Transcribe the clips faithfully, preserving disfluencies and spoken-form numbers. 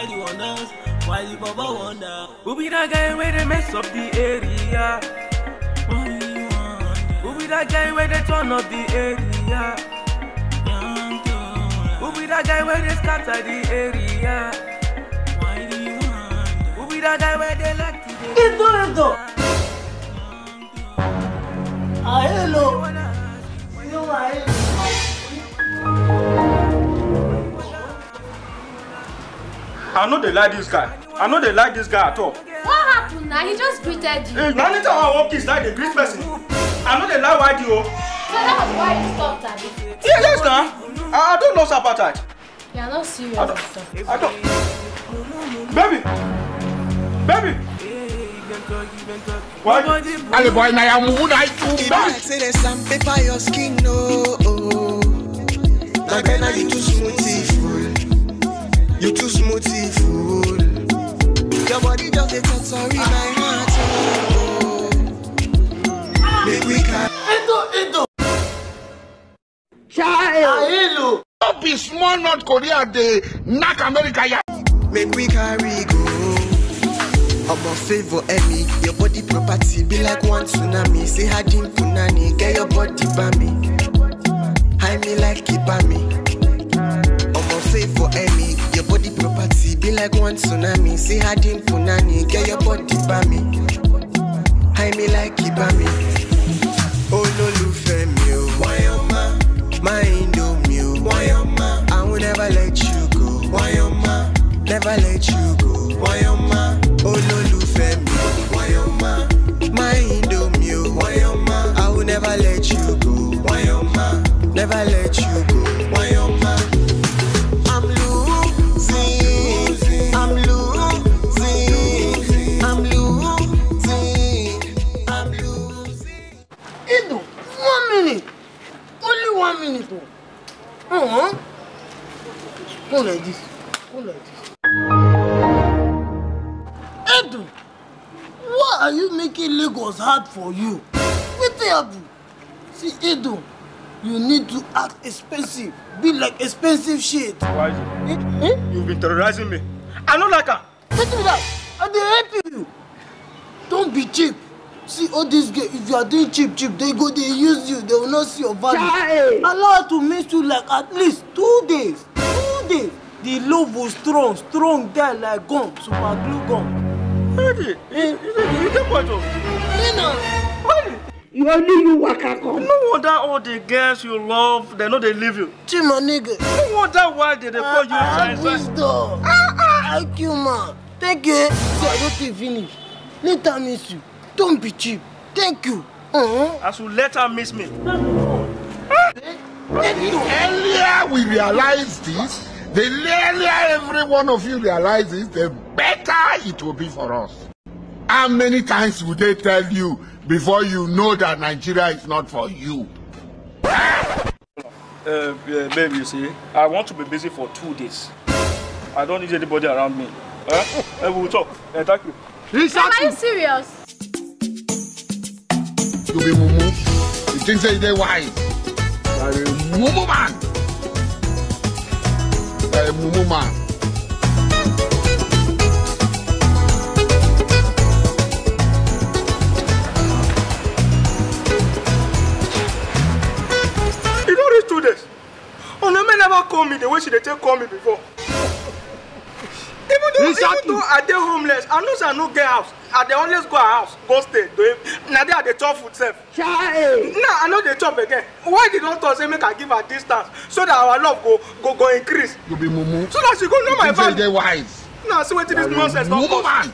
Why the wonders? Why the Baba wonder? Who be that guy where they mess up the area? Why you wonder? Who be that guy where they turn up the area? Who be that guy where they scatter the area? Why do you wonder? Who be that guy where they like to do? Edo, Edo! Ah, hello! You are I know they like this guy. I know they like this guy at all. What happened now? He just greeted you. Hey, now anytime I walk is like the greet person. I know they like Y D O. So that was why you stopped at it. Yeah, yes, now. I, I don't lose appetite. You are not serious. I don't. I don't. Baby. Baby. Why? Ali boy, now I'm who I too bad. Say there's some paper your skin, no. Like now you too smoothie full. You too smoothie full. Your body just a sorry my heart. Oh. Make we can. Edo, Edo! Child, Hello! don't be small North Korea, they knock America. Ya. Make we carry go. I'm a favor, Emmy. Your body property be like one tsunami. Say Hadim Punani, get your body by me. High me like Kibami. I'm a favor, Emmy. Your body property be like one tsunami. Say Hadim Punani, get your body by me. High me like Kibami. Oh no, Lufemi, why am I? My Indomie, why am I? I will never let you go. Why am I? Never let you go. Why am I? Oh no, Lufemi, why am I? My Indomie, why am I? I will never let you go. Why am I? Never let you go. Why am I? I'm losing. I'm losing. I'm losing. I'm losing. Edo, one minute! Only one minute! Oh. Uh-huh. Go like this. Go like this. Edo, why are you making Lagos hard for you? What happen? See, Edo, you need to act expensive. Be like expensive shit. Why is it? Eh? Eh? You've been terrorizing me. I know like her. Take me that. I dey help you. Don't be cheap. See all these girls, if you are doing cheap, cheap, they go, they use you, they will not see your value. Child. Allow her to meet you like at least two days. Two days. The love was strong, strong there like gum, super glue gum. Baby, you get what? Nina, You only you waka come. No wonder all the girls you love, they know they leave you. Chima nigga. No wonder why they, they call you I have China. wisdom. I kill man. Thank you. See, I don't think finish. Later miss you. Don't be cheap. Thank you. Uh-huh. As you let her miss me. The earlier we realize this, the earlier every one of you realizes, the better it will be for us. How many times would they tell you before you know that Nigeria is not for you? Uh, uh, baby, you see, I want to be busy for two days. I don't need anybody around me. Uh, uh, we'll talk. Uh, thank you. Mom, are you serious? You be mumu. You think say they wise? You are a mumu man. You are a mumu man. You know these two days. Onome never call me the way she they take call me before. Even though, even though I dey homeless, I know say I no get house. I dey always go her house, go stay. Now they are the chop food self. Child. Now I know they chop again. Why did not talk say make I give her distance so that our love go go go increase? You be mumu. So that she go know my You think say value. they wise? Now see what this nonsense don't Mumu cause. man.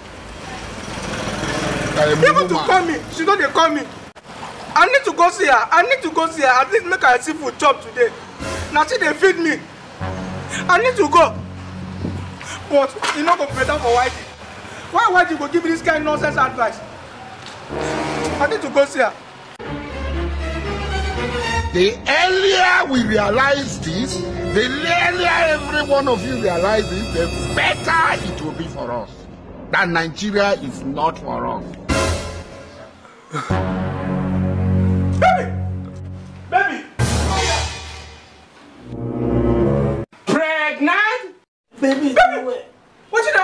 You are a Even mumu to man. call me, she don't dey call me. I need to go see her. I need to go see her. At least make her see food chop today. Now she dey feed me. I need to go. But e no go better for Y G. Why Y G go give me this kind of nonsense advice? I need to go see her. The earlier we realize this, the earlier every one of you realizes, the better it will be for us. That Nigeria is not for us. Baby! Baby! Pregnant? Baby, Baby!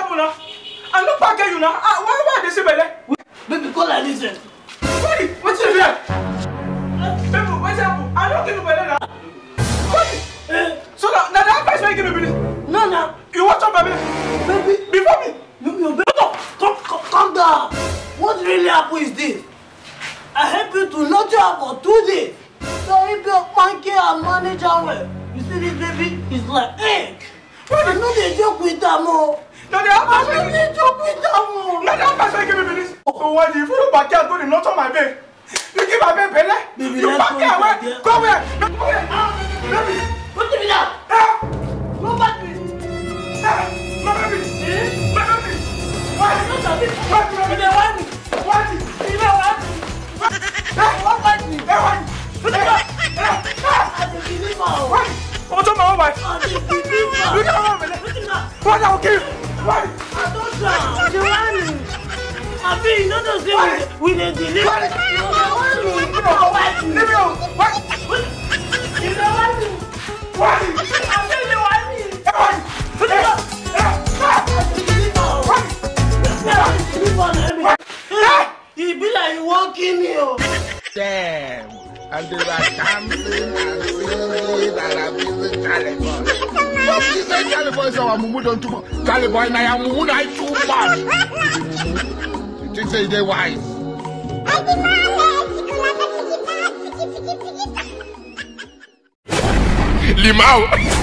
happen now? I no back you now. Ah, why why they say belle? Baby, call like this. Wait, what's your name? Baby, what's happen? I don't give you belle now. Wait. So now, now that advice why you give me this? No, no. You watch up, baby. Baby, Before me. you, you better come, come, come down. What really happened is this. I help you to nurture her for two days. So if you monkey and manage her well, you see this baby is like egg. I know they joke with them more. Now they have I to know they joke with them more. Now they have to give me this. So why do you follow back here go to nurture my babe? You give my babe belle? Baby, You let's back go here back where? there. Go where? Go where? Ah, baby. What give me that? Ah, Go back to me. ah, my baby. Eh? My baby. Why? Not a bit. Why? You dey want me. Why? You dey want me. You wan fight me. Hey, why? Put it back. I dey believe her. Why? Come on, my wife. I dey believe her. You don't want me. Put it back. Why I will kill you? Why? I don't drown. You want me. Abi, you no know say we dey deliver. You dey want me. You dey want me. Leave me alone. Why? You dey want me. Why? I say you want me. Hey, why? Put it back. I dey believe her. Why? I dey believe her. Hey, e be like you wan kill me o. Damn. And they were dancing and singing and abusing Charlie Boy. But you say Charlie Boy say our mumu don't too much. Charlie Boy na your mumu na too much. You think say they wise? Limau.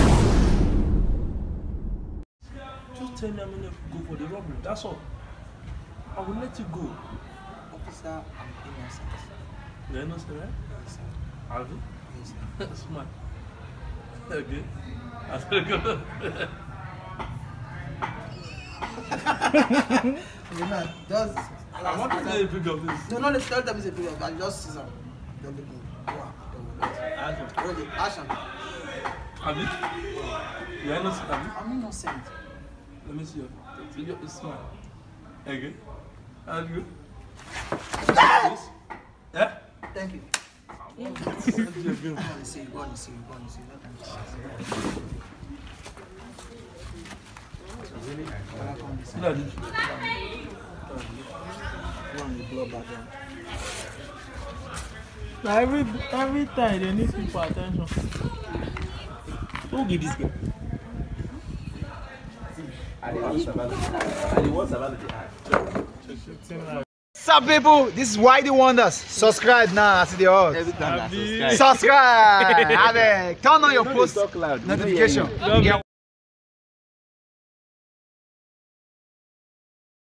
Just tell me I'm gonna go for the robbery. That's all. I will let you go. Officer, I'm innocent. You're innocent, right? Yes, sir. Have you? Yes, sir. Smart. Okay. That's very good. You know, just. I want to see a picture of this. No, no, let's tell them it's a video. I just see some. They'll be good. Wow. Action. Ready? Action. Have you? You're innocent, have you? I'm innocent. Let me see your video. It's smart. Okay. That's good. Yeah? Thank you. You're good. Go on, see, go on, see, go on, see. No time to see. Look at this. Go on, you blow back down. Now every every time they need people attention. Who give this girl? What's up, people? This is Whitey Wonders. Subscribe now. I see the odds. Every time I subscribe. Subscribe. Abeg, turn on your post notification. Yeah.